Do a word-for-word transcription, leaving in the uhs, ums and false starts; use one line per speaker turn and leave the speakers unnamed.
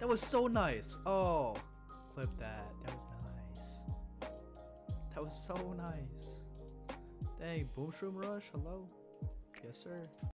That was so nice. Oh, clip that. That was nice. That was so nice. Dang, Boom Shroom Rush. Hello. Yes, sir.